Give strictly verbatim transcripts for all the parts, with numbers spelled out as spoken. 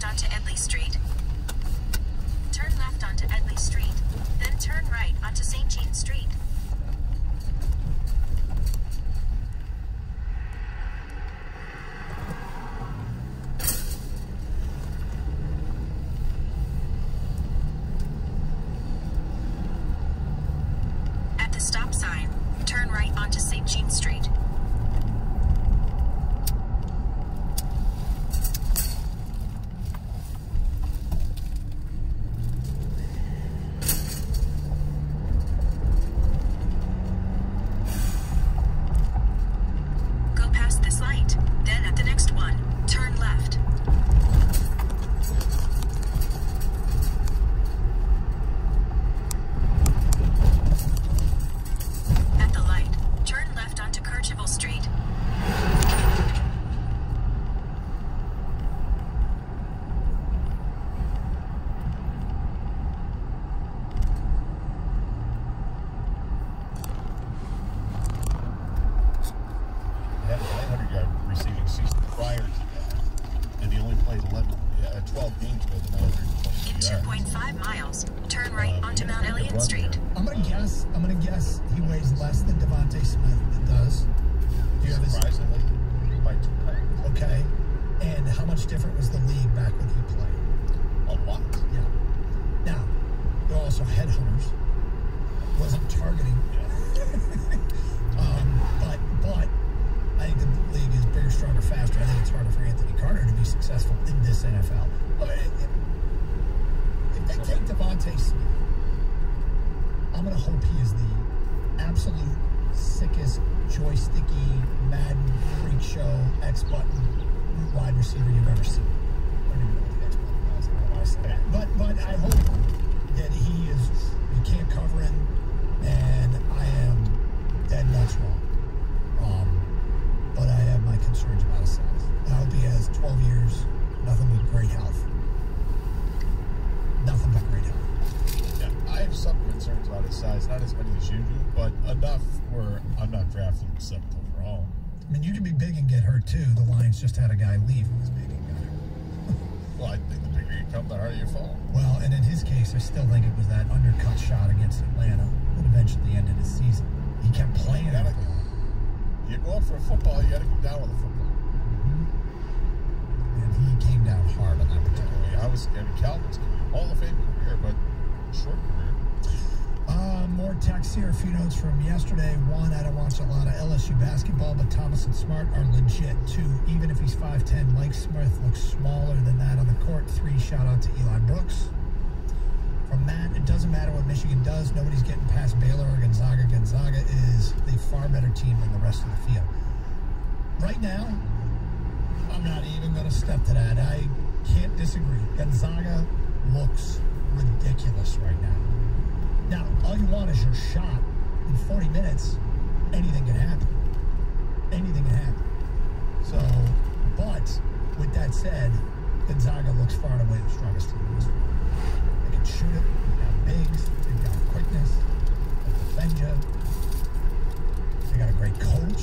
onto Edley Street. Turn left onto Edley Street, then turn right onto Saint Jean Street. At the stop sign, turn right onto Saint Jean Street. Just had a guy leave who was big and got hurt. Well, I think the bigger you come, the harder you fall. Well, and in his case, I still think it was that undercut shot against Atlanta that eventually ended his season. He kept playing it. You go up for a football, you got to go down with a football. Mm-hmm. And he came down hard on that particular. Yeah, I was, I mean, Calvin's Hall of Fame career, but short career. Uh, more texts here, a few notes from yesterday. One, I don't watch a lot of L S U basketball, but Thomas and Smart are legit. Two, even if he's five ten, Mike Smith looks smaller than that on the court. Three, shout out to Eli Brooks. From Matt, it doesn't matter what Michigan does. Nobody's getting past Baylor or Gonzaga. Gonzaga is a far better team than the rest of the field. Right now, I'm not even going to step to that. I can't disagree. Gonzaga looks ridiculous right now. Now, all you want is your shot. In forty minutes, anything can happen. Anything can happen. So, but, with that said, Gonzaga looks far and away the strongest team in this league. They can shoot it, they've got bigs, they've got quickness, they defend you. They got a great coach.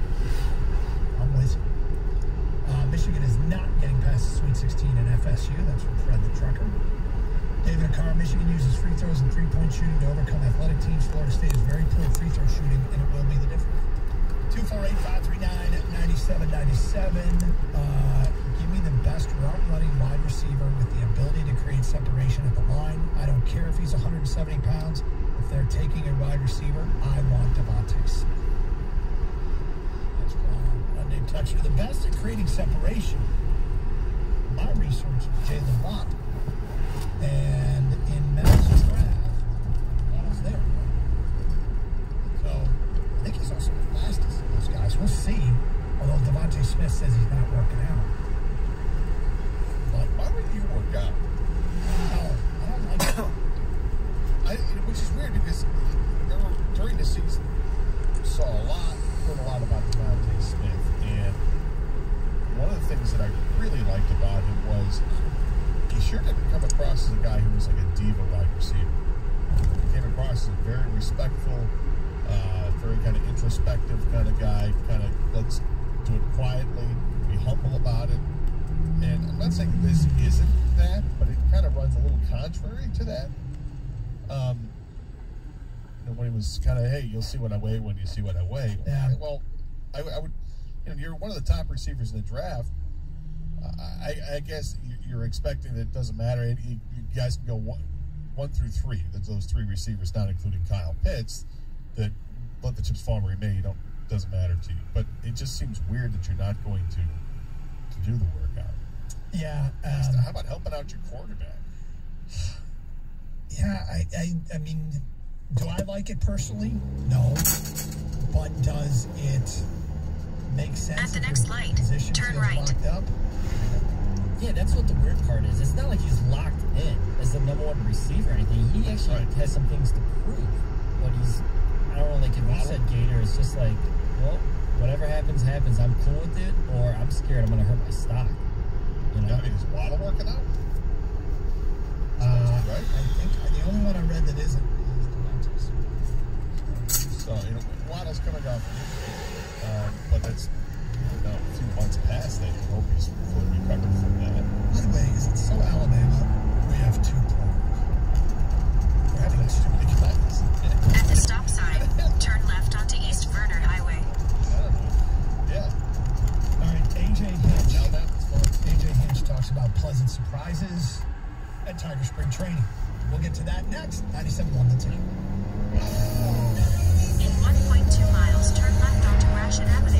I'm with you. Uh, Michigan is not getting past the Sweet sixteen in F S U. That's from Fred the Trucker. David Akar, Michigan uses free throws and three-point shooting to overcome athletic teams. Florida State is very poor free throw shooting, and it will be the difference. two four eight, five three nine, nine seven nine seven. Uh, give me the best route-running wide receiver with the ability to create separation at the line. I don't care if he's one hundred seventy pounds. If they're taking a wide receiver, I want Devontae Smith. That's from unnamed texture. The best at creating separation, my research, Jalen Watt. And in Matt's draft, Waddle's there. So, I think he's also the fastest of those guys. We'll see. Although Devontae Smith says he's not working out. But why would you work out? No, I don't like it. I, which is weird because there were, during the season, saw a lot, heard a lot about Devontae Smith. And one of the things that I really liked about him was he sure didn't come across as a guy who was like a diva wide receiver. He came across as a very respectful, uh, very kind of introspective kind of guy, kind of let's do it quietly, be humble about it. And I'm not saying this isn't that, but it kind of runs a little contrary to that. Um, you know, when he was kind of, hey, you'll see what I weigh when you see what I weigh. Yeah. Well, I, I would, you know, you're one of the top receivers in the draft. I, I guess you're expecting that it doesn't matter. You, you guys can go one, one through three. That's those three receivers, not including Kyle Pitts. That let the chips fall where you may. You don't doesn't matter to you. But it just seems weird that you're not going to to do the workout. Yeah. Um, How about helping out your quarterback? Yeah. I, I. I mean, do I like it personally? No. But does it make sense? At the next light, turn right. Locked up? Yeah, that's what the weird part is. It's not like he's locked in as the number one receiver or anything. He actually Right. has some things to prove. But he's, I don't know, like if you said Gator, it's just like, well, whatever happens, happens. I'm cool with it, or I'm scared I'm going to hurt my stock. You know? I mean, is Waddle working out? Uh, Right? I think the only one I read that isn't is Delonte's. So, you know, Waddle's coming off, uh, but that's you know, a few months past that. You hope he's fully recovered from that. By the way, is it so Alabama? We have two pros. We're having too many classes. At the stop sign, turn left onto East Verner Highway. I don't know. Yeah. All right, A J Hinch. Now that's fun. A J Hinch talks about pleasant surprises at Tiger Spring Training. We'll get to that next. ninety-seven point one The Team. In one point two miles, turn left onto Gratiot Avenue.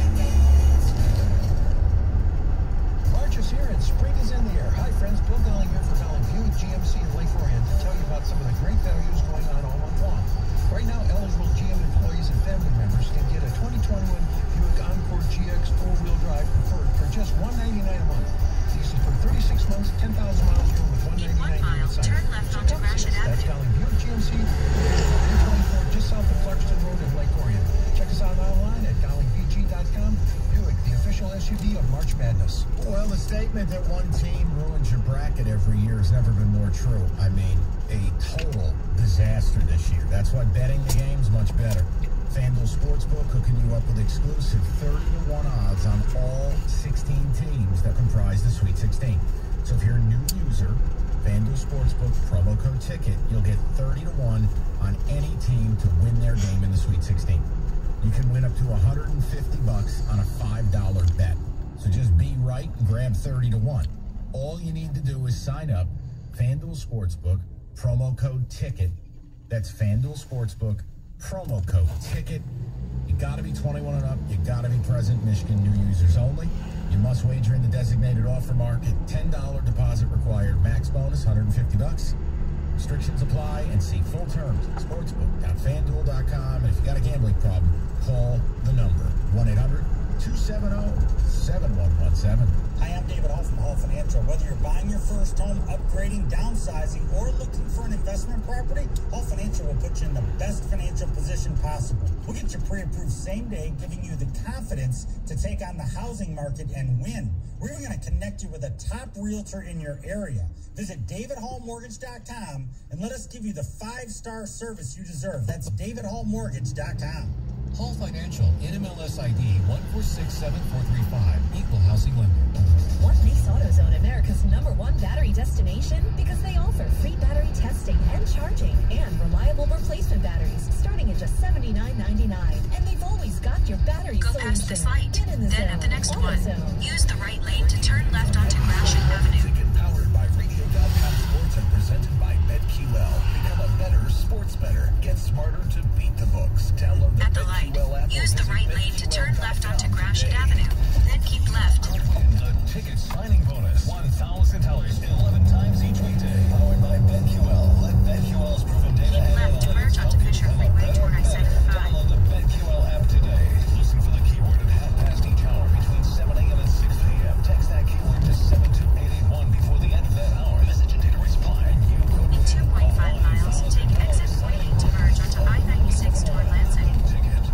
March is here and spring is in the air. Hi friends, Bill Golling here for Golling Buick G M C in Lake Orion to tell you about some of the great values going on all month long. Right now, eligible G M employees and family members can get a twenty twenty-one Buick Encore G X four-wheel drive preferred for just one hundred ninety-nine dollars a month. These are for thirty-six months, ten thousand miles here with one hundred ninety-nine dollars In one mile, turn left onto Gratiot That's Avenue. Golling Buick G M C, twenty-four just south of Clarkston Road in Lake Orion. Check us out online at golling b g dot com. Buick, the official S U V of March Madness. Well, the statement that one team ruins your bracket every year has never been more true. I mean, a total disaster this year. That's why betting the game's much better. FanDuel Sportsbook hooking you up with exclusive thirty to one odds on all sixteen teams that comprise the Sweet sixteen. So if you're a new user, FanDuel Sportsbook promo code TICKET, you'll get thirty to one on any team to win their game in the Sweet sixteen. You can win up to one hundred fifty bucks on a five dollar bet. So just be right and grab thirty to one. All you need to do is sign up, FanDuel Sportsbook, promo code TICKET. That's FanDuel Sportsbook, promo code TICKET. You got to be twenty-one and up. You got to be present. Michigan new users only. You must wager in the designated offer market. ten dollar deposit required. Max bonus one hundred fifty bucks. Restrictions apply, and see full terms at sportsbook dot fanduel dot com. And if you got a gambling problem, call the number one eight hundred two seven zero seven one one seven. Hi, I'm David Hall from Hall Financial. Whether you're buying your first home, upgrading, downsizing, or looking for an investment property, Hall Financial will put you in the best financial position possible. We'll get you pre-approved same day, giving you the confidence to take on the housing market and win. We're even going to connect you with a top realtor in your area. Visit david hall mortgage dot com and let us give you the five-star service you deserve. That's david hall mortgage dot com. Hall Financial, N M L S I D one four six seven four three five, Equal Housing Lender. What makes AutoZone America's number one battery destination? Because they offer free battery testing and charging and reliable replacement batteries starting at just seventy-nine ninety-nine. And they've always got your battery Go solution. past this light. Get in the Then zone. at the next one, AutoZone. use the right lane to turn left onto Gratiot Avenue. Powered by Radio dot com Sports and presented by BetQL. Become a better sports bettor. Get smarter to beat the books. Download the At the light, BetQL app. or use the visit right lane to turn bet Q L dot com left onto Gratiot today. Avenue. Then keep left. The ticket signing bonus, one thousand dollars, eleven times each weekday. Powered by BetQL. Let BetQL's proven data Keep and left to analytics merge onto help you Fisher become a Freeway better toward I bettor. seventy-five. Download the BetQL app today. Listen for the keyword at half past each hour between seven a m and six p m Text that keyword to seven two eight eight one before the end of that hour. Message and data reply. You could In two point five miles, take exit forty-eight to merge onto I ninety-six toward Lansing. ticket.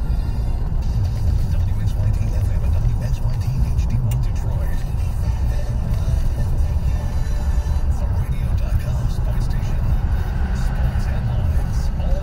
W X Y T F M and W X Y T H D one Detroit. The Radio dot com sports station. Sports headlines all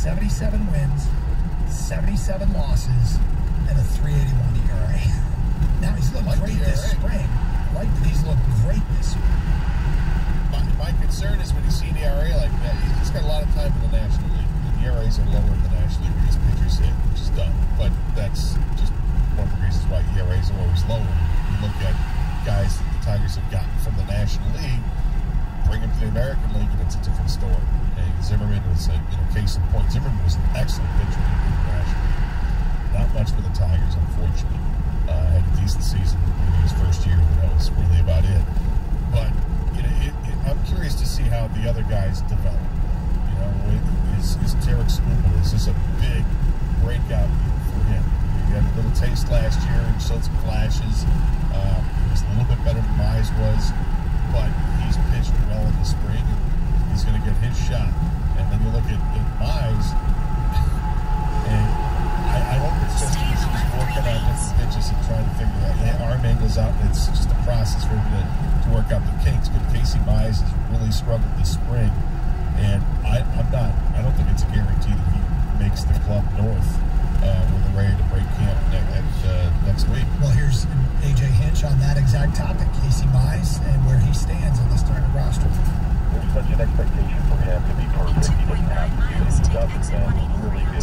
seventy-seven wins, seventy-seven losses, and a three eighty-one E R A. Now, he's looked Like great the this E R A. spring. Like that he's looked great this year. My, my concern is when you see an E R A like that, he's got a lot of time in the National League. The E R As are lower in the National League because pitchers hit, which is dumb. But that's just one of the reasons why E R As are always lower. You look at guys that the Tigers have gotten from the National League, bring them to the American League, and it's a different story. And Zimmerman was a you know, case in point. Zimmerman was an excellent pitcher in the National League. Not much for the Tigers, unfortunately. Uh, had a decent season in his first year, but that was really about it. But you know, it, it, I'm curious to see how the other guys develop. You know, is, is Tarek Skubal, is this a big breakout year for him? He had a little taste last year and showed some flashes. Um, he was a little bit better than Mize was, but he's pitched well in the spring, and he's going to get his shot. And then you look at, at Mize, and I, I hope it's just he's working on different pitches and trying to figure out. Yeah, arm angles out, and it's just a process for him to, to work out the kinks. But Casey Mize has really struggled this spring, and I, I'm not. I don't think it's a guarantee that he makes the club north uh, when they're ready to break camp next, uh, next week. Well, here's A J Hinch on that exact topic, Casey Mize, and where he stands on the starting roster. There's such an expectation for him to be perfect. In He doesn't have to do it. He two point nine miles, doesn't take exit then one eighty-three really on